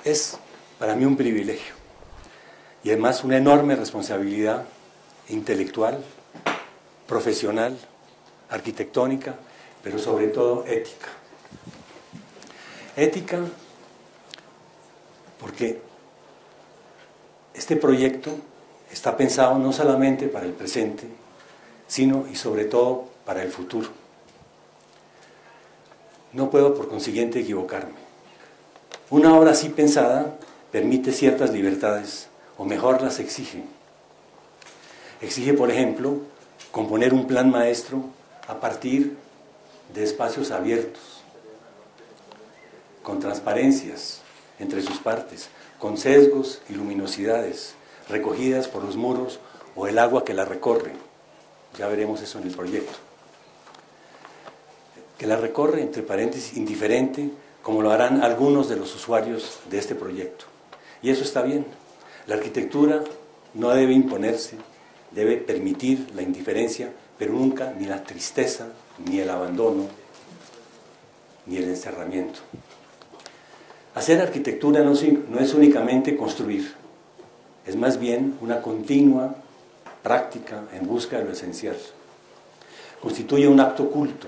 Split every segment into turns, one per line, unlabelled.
Es para mí un privilegio y además una enorme responsabilidad intelectual, profesional, arquitectónica, pero sobre todo ética. Ética porque este proyecto está pensado no solamente para el presente, sino y sobre todo para el futuro. No puedo por consiguiente equivocarme. Una obra así pensada permite ciertas libertades, o mejor las exige. Exige, por ejemplo, componer un plan maestro a partir de espacios abiertos, con transparencias entre sus partes, con sesgos y luminosidades, recogidas por los muros o el agua que la recorre. Ya veremos eso en el proyecto. Que la recorre, entre paréntesis, indiferente, como lo harán algunos de los usuarios de este proyecto. Y eso está bien. La arquitectura no debe imponerse, debe permitir la indiferencia, pero nunca ni la tristeza, ni el abandono, ni el encerramiento. Hacer arquitectura no es únicamente construir, es más bien una continua práctica en busca de lo esencial. Constituye un acto culto,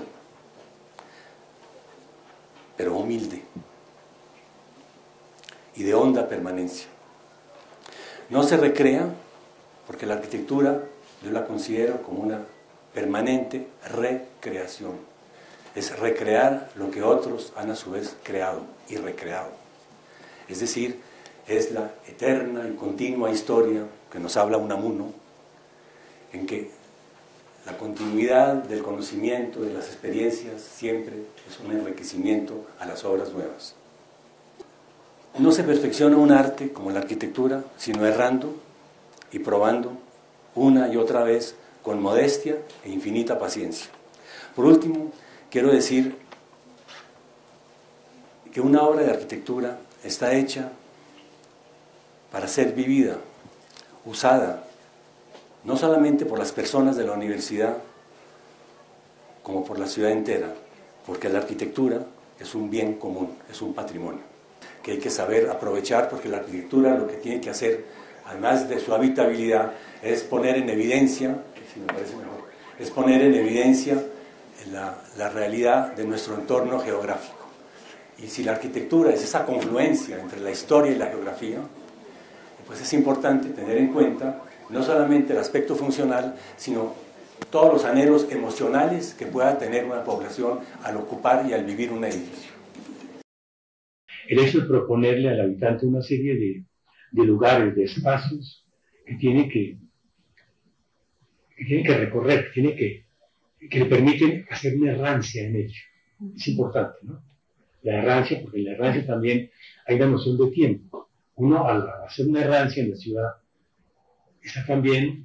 pero humilde y de honda permanencia. No se recrea, porque la arquitectura yo la considero como una permanente recreación. Es recrear lo que otros han a su vez creado y recreado. Es decir, es la eterna y continua historia que nos habla Unamuno, en que la continuidad del conocimiento, de las experiencias, siempre es un enriquecimiento a las obras nuevas. No se perfecciona un arte como la arquitectura, sino errando y probando una y otra vez con modestia e infinita paciencia. Por último, quiero decir que una obra de arquitectura está hecha para ser vivida, usada, no solamente por las personas de la universidad, como por la ciudad entera, porque la arquitectura es un bien común, es un patrimonio, que hay que saber aprovechar, porque la arquitectura lo que tiene que hacer, además de su habitabilidad, es poner en evidencia, si me parece mejor, es poner en evidencia la realidad de nuestro entorno geográfico. Y si la arquitectura es esa confluencia entre la historia y la geografía, pues es importante tener en cuenta no solamente el aspecto funcional, sino todos los anhelos emocionales que pueda tener una población al ocupar y al vivir un edificio.
El hecho de proponerle al habitante una serie de lugares, de espacios que tiene que recorrer, que le permiten hacer una errancia en ello. Es importante, ¿no? La errancia, porque en la errancia también hay una noción de tiempo. Uno, al hacer una errancia en la ciudad, está también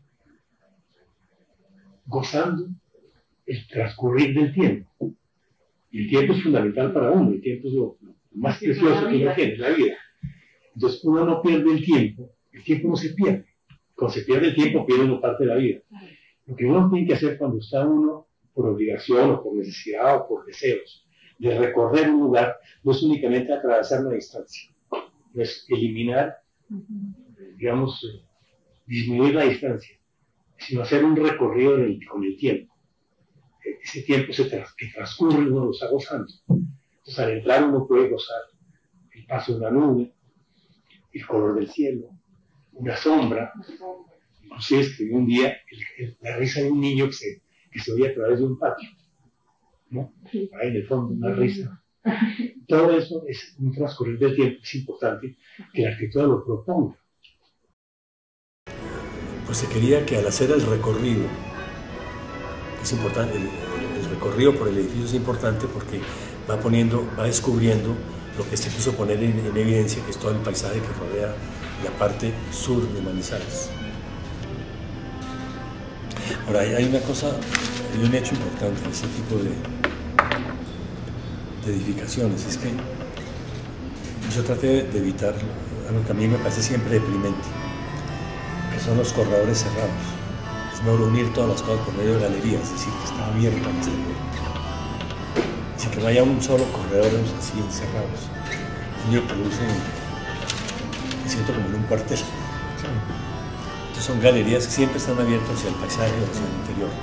gozando el transcurrir del tiempo. Y el tiempo es fundamental para uno, el tiempo es lo más precioso que uno tiene, la vida. Entonces uno no pierde el tiempo no se pierde. Cuando se pierde el tiempo, pierde una parte de la vida. Lo que uno tiene que hacer cuando está uno por obligación o por necesidad o por deseos de recorrer un lugar, no es únicamente atravesar una distancia, no es eliminar, digamos, disminuir la distancia, sino hacer un recorrido con el tiempo. Ese tiempo que transcurre uno lo está gozando. Entonces al entrar uno puede gozar el paso de una nube, el color del cielo, una sombra. Inclusive escribí un día la risa de un niño que se oía a través de un patio, ¿no? Ahí en el fondo una risa. Todo eso es un transcurrir del tiempo. Es importante que la arquitectura lo proponga.
Pues se quería que al hacer el recorrido, es importante, el recorrido por el edificio es importante porque va descubriendo lo que se quiso poner en evidencia, que es todo el paisaje que rodea la parte sur de Manizales. Ahora, hay una cosa, hay un hecho importante en ese tipo de edificaciones, es que yo traté de evitar algo que a mí me parece siempre deprimente, que son los corredores cerrados. Es mejor unir todas las cosas por medio de galerías, es decir, que está abierto al exterior. Así que no haya un solo corredor así encerrados. Ello produce siento como en un cuartel. Entonces son galerías que siempre están abiertas hacia el paisaje o hacia el interior.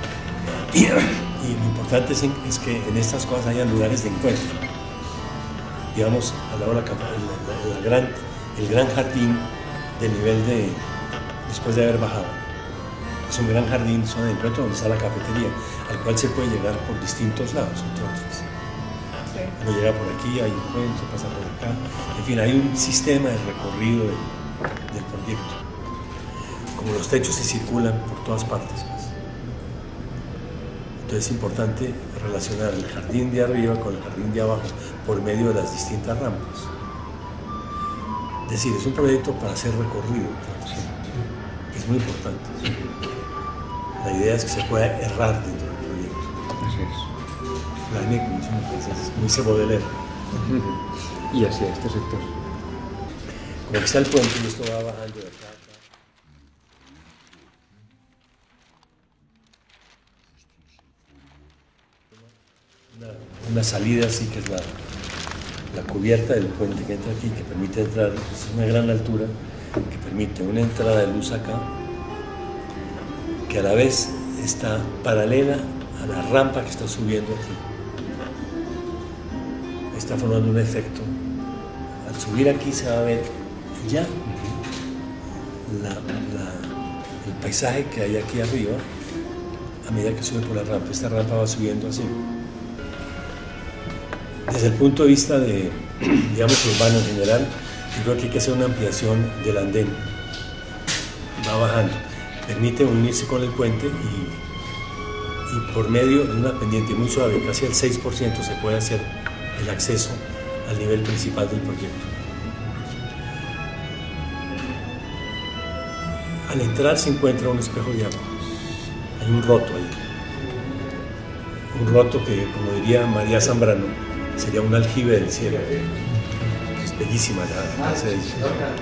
Y lo importante es que en estas cosas hayan lugares de encuentro. Digamos, al lado de el gran jardín del nivel de, después de haber bajado. Es un gran jardín, zona de encuentro donde está la cafetería, al cual se puede llegar por distintos lados, entre otros. Uno llega por aquí, hay un puente, pasa por acá. En fin, hay un sistema de recorrido del proyecto. Como los techos se circulan por todas partes. Entonces es importante relacionar el jardín de arriba con el jardín de abajo por medio de las distintas rampas. Es decir, es un proyecto para hacer recorrido, es muy importante. La idea es que se pueda errar dentro del proyecto.
Así es.
La es muy Baudelaire.
Y hacia este sector.
Como que está el puente y esto va bajando de acá. Una salida así que es la cubierta del puente que entra aquí, que permite entrar, es una gran altura, que permite una entrada de luz acá, que a la vez está paralela a la rampa que está subiendo aquí. Está formando un efecto. Al subir aquí se va a ver ya el paisaje que hay aquí arriba a medida que sube por la rampa. Esta rampa va subiendo así. Desde el punto de vista de, digamos, urbano en general, yo creo que hay que hacer una ampliación del andén. Va bajando. Permite unirse con el puente y por medio de una pendiente muy suave, casi al 6%, se puede hacer el acceso al nivel principal del proyecto. Al entrar se encuentra un espejo de agua. Hay un roto ahí. Un roto que, como diría María Zambrano, sería un aljibe del cielo. Es bellísima la edición.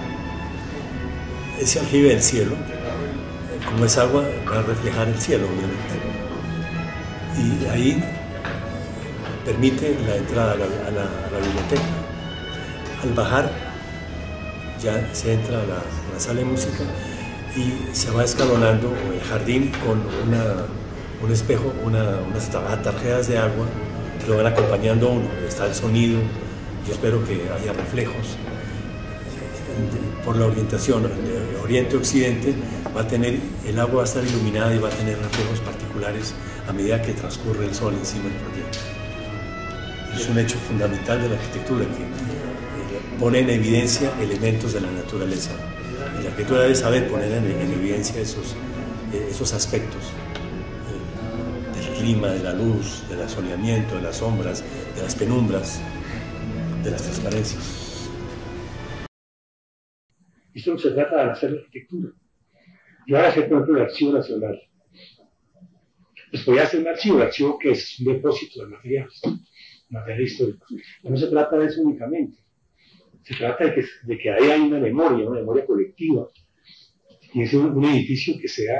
Ese aljibe del cielo, como es agua, va a reflejar el cielo, obviamente. Y ahí permite la entrada a la biblioteca. Al bajar, ya se entra a la sala de música y se va escalonando el jardín con un espejo, unas tarjetas de agua que lo van acompañando a uno. Está el sonido, yo espero que haya reflejos. Por la orientación, de oriente-occidente, el agua va a estar iluminada y va a tener reflejos particulares a medida que transcurre el sol encima del proyecto. Es un hecho fundamental de la arquitectura que pone en evidencia elementos de la naturaleza. Y la arquitectura debe saber poner en evidencia esos aspectos del clima, de la luz, del asoleamiento, de las sombras, de las penumbras, de las transparencias.
Esto no se trata de hacer la arquitectura. Yo voy a hacer, por ejemplo, el Archivo Nacional. Pues voy a hacer un archivo que es un depósito de material histórico. Pero no se trata de eso únicamente. Se trata de que ahí hay una memoria colectiva. Y es un edificio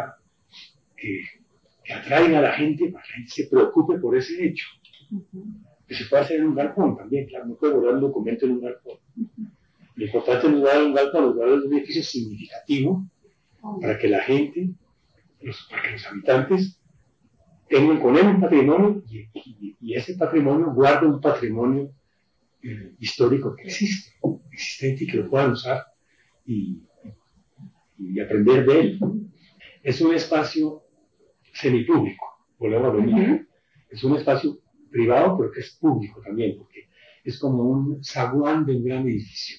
que atraiga a la gente, para que la gente se preocupe por ese hecho. Que se puede hacer en un galpón también, claro, no puede guardar un documento en un galpón. Lo importante es guardar un galpón, guardar un edificio significativo para que la gente, para que los habitantes tengan con él un patrimonio y ese patrimonio guarde un patrimonio histórico que existente y que lo puedan usar y aprender de él. Es un espacio semipúblico, volvemos a lo mismo. Es un espacio privado, pero que es público también, porque es como un zaguán de un gran edificio.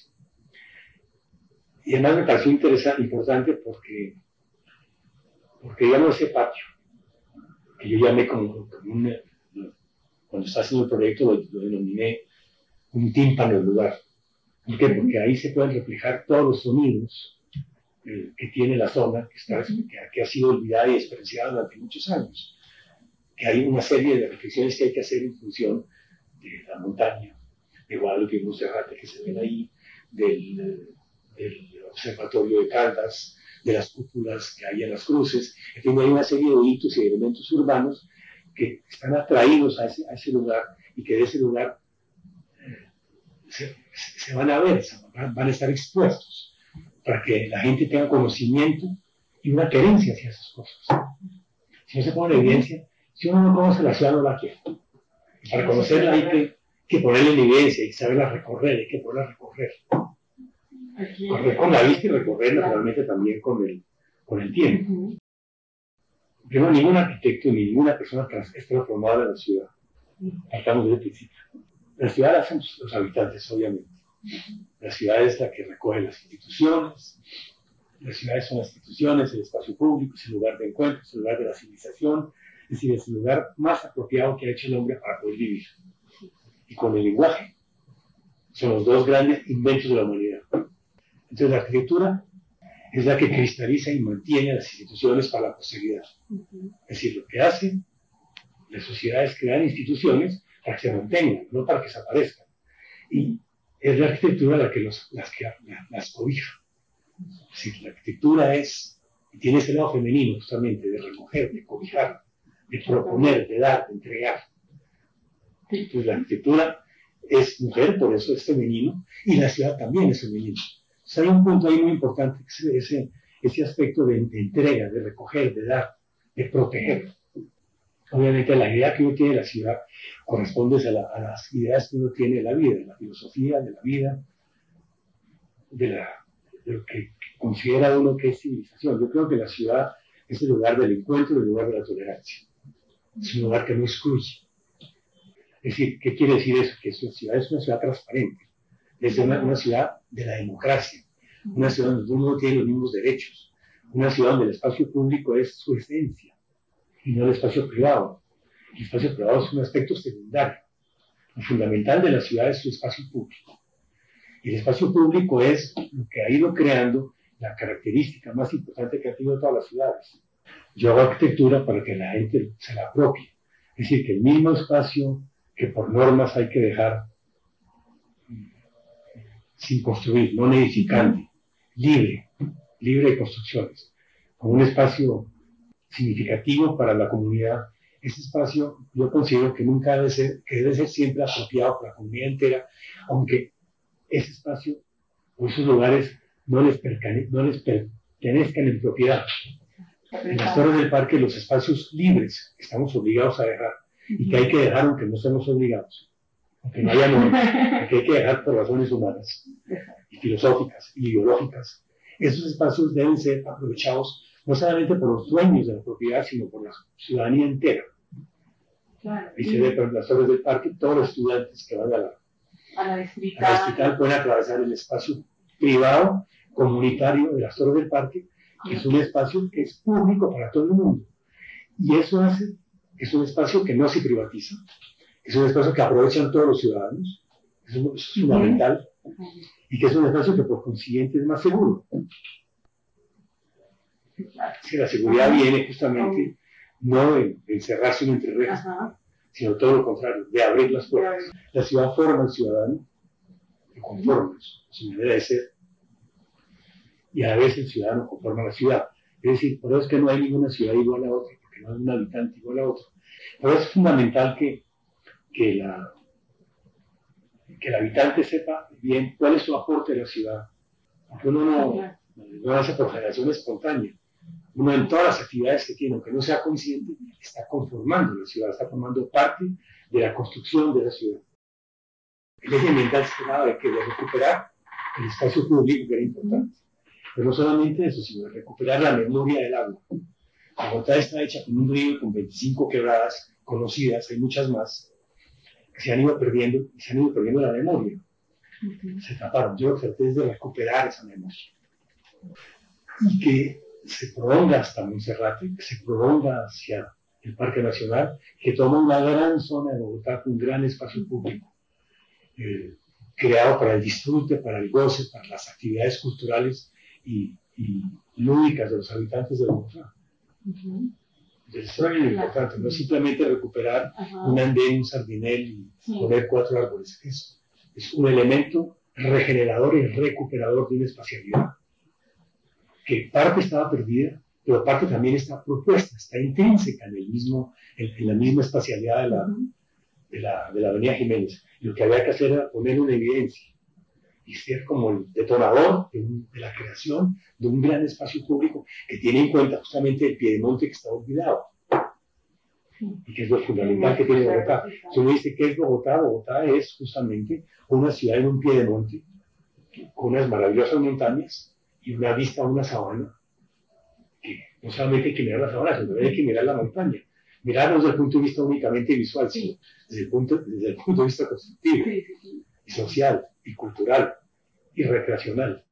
Y además me pareció importante porque digamos, ese patio, que yo llamé cuando estaba haciendo el proyecto lo denominé un tímpano del lugar. ¿Por qué? Porque ahí se pueden reflejar todos los sonidos que tiene la zona, que ha sido olvidada y despreciada durante muchos años. Que hay una serie de reflexiones que hay que hacer en función de la montaña, de Guadalupe y Monserrate que se ven ahí, del observatorio de Caldas, de las cúpulas que hay en las cruces. En fin, hay una serie de hitos y de elementos urbanos que están atraídos a ese lugar y que de ese lugar se van a ver, van a estar expuestos. para que la gente tenga conocimiento y una querencia hacia esas cosas. Si no se pone en evidencia, si uno no conoce la ciudad, no la quiere. Para conocerla hay que ponerla en evidencia, hay que saberla recorrer, hay que poderla recorrer. Correr con la vista y recorrer naturalmente también con el tiempo. Primero, ningún arquitecto ni ninguna persona es transformada en la ciudad. Partamos de ese principio. La ciudad la hacen los habitantes, obviamente. La ciudad es la que recoge las instituciones. Las ciudades son las instituciones, el espacio público, es el lugar de encuentro, es el lugar de la civilización, es decir, es el lugar más apropiado que ha hecho el hombre para poder vivir. Y con el lenguaje son los dos grandes inventos de la humanidad. Entonces la arquitectura es la que cristaliza y mantiene las instituciones para la posteridad. Es decir, lo que hace las sociedades es crear instituciones para que se mantengan, no para que desaparezcan. Y es la arquitectura la que las cobija. Es decir, la arquitectura tiene ese lado femenino justamente, de recoger, de cobijar, de proponer, de dar, de entregar. Entonces la arquitectura es mujer, por eso es femenino, y la ciudad también es femenina. Entonces hay un punto ahí muy importante, ese aspecto de entrega, de recoger, de dar, de proteger. Obviamente la idea que uno tiene de la ciudad corresponde a las ideas que uno tiene de la vida, de la filosofía, de la vida, de lo que considera uno que es civilización. Yo creo que la ciudad es el lugar del encuentro, el lugar de la tolerancia. Es un lugar que no excluye. Es decir, ¿qué quiere decir eso? Que esa ciudad es una ciudad transparente. Es una ciudad de la democracia. Una ciudad donde todo el mundo tiene los mismos derechos. Una ciudad donde el espacio público es su esencia y no el espacio privado. El espacio privado es un aspecto secundario. Lo fundamental de la ciudad es su espacio público. Y el espacio público es lo que ha ido creando la característica más importante que ha tenido todas las ciudades. Yo hago arquitectura para que la gente se la apropie. Es decir, que el mismo espacio que por normas hay que dejar sin construir, no edificante, libre de construcciones, como un espacio significativo para la comunidad. Ese espacio yo considero que nunca debe ser siempre apropiado por la comunidad entera, aunque ese espacio o esos lugares no les pertenezcan en propiedad. En las torres del parque, los espacios libres que estamos obligados a dejar y que hay que dejar aunque no estemos obligados, aunque no haya normas, que hay que dejar por razones humanas y filosóficas y ideológicas. Esos espacios deben ser aprovechados no solamente por los dueños de la propiedad, sino por la ciudadanía entera. Claro. Y se ve por las torres del parque, todos los estudiantes que van a la distrital pueden atravesar el espacio privado, comunitario de las torres del parque, que es un espacio que es público para todo el mundo. Y eso hace que es un espacio que no se privatiza, que es un espacio que aprovechan todos los ciudadanos, eso es fundamental, y que es un espacio que por consiguiente es más seguro. Si la seguridad viene justamente no de encerrarse uno entre rejas, sino todo lo contrario, de abrir las puertas. La ciudad forma al ciudadano, que conforma su manera de ser, y a la vez el ciudadano conforma la ciudad. Es decir, por eso es que no hay ninguna ciudad igual a otra, porque no hay un habitante igual a otro. Por eso es fundamental que el habitante sepa bien cuál es su aporte a la ciudad. Porque uno no hace por generación espontánea. Uno en todas las actividades que tiene, aunque no sea consciente, está conformando la ciudad, está formando parte de la construcción de la ciudad. El eje ambiental se trataba de recuperar el espacio público, que era importante. Pero no solamente eso, sino de recuperar la memoria del agua. Bogotá está hecha con un río con 25 quebradas conocidas, hay muchas más, que se han ido perdiendo la memoria. Se taparon. Yo traté de recuperar esa memoria. Y que se prolonga hasta Monserrate, que se prolonga hacia el Parque Nacional, que toma una gran zona de Bogotá con un gran espacio público, creado para el disfrute, para el goce, para las actividades culturales y lúdicas de los habitantes de Bogotá. Entonces, eso es muy importante, no simplemente recuperar un andén, un sardinel y poner 4 árboles. Es un elemento regenerador y recuperador de una espacialidad que parte estaba perdida, pero parte también está propuesta, está intrínseca en la misma espacialidad de la Avenida Jiménez. Lo que había que hacer era poner una evidencia. y ser como el detonador de la creación de un gran espacio público que tiene en cuenta justamente el piedemonte que está olvidado y que es lo fundamental que tiene Bogotá. Si uno dice ¿qué es Bogotá? Bogotá es justamente una ciudad en un piedemonte con unas maravillosas montañas y una vista a una sabana, que no solamente hay que mirar la sabana, sino hay que mirar la montaña. Mirarlo desde el punto de vista únicamente visual, sino desde el punto de vista constructivo, y social, y cultural, y recreacional.